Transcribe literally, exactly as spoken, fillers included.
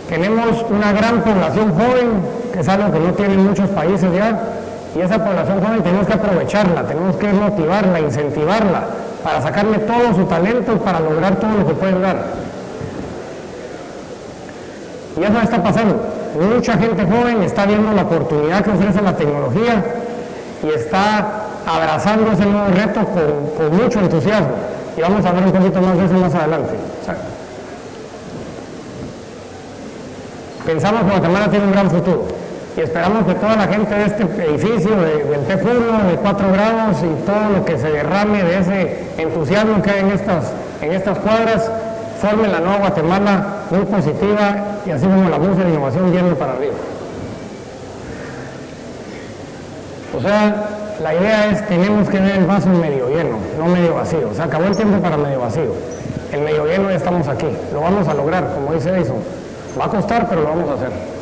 Tenemos una gran población joven, que es algo que no tienen muchos países ya, y esa población joven tenemos que aprovecharla, tenemos que motivarla, incentivarla, para sacarle todo su talento para lograr todo lo que pueden dar. Y eso está pasando. Mucha gente joven está viendo la oportunidad que ofrece la tecnología y está abrazando ese nuevo reto con, con mucho entusiasmo. Y vamos a ver un poquito más de eso más adelante. O sea, pensamos que Guatemala tiene un gran futuro y esperamos que toda la gente de este edificio, de, del T F uno, de cuatro grados y todo lo que se derrame de ese entusiasmo que hay en estas, en estas cuadras, formen la nueva Guatemala muy positiva y así como la música de innovación yendo para arriba. O sea, la idea es, tenemos que ver el vaso medio lleno, no medio vacío. Se acabó el tiempo para medio vacío. El medio lleno ya estamos aquí, lo vamos a lograr, como dice Edison. Va a costar, pero lo vamos a hacer.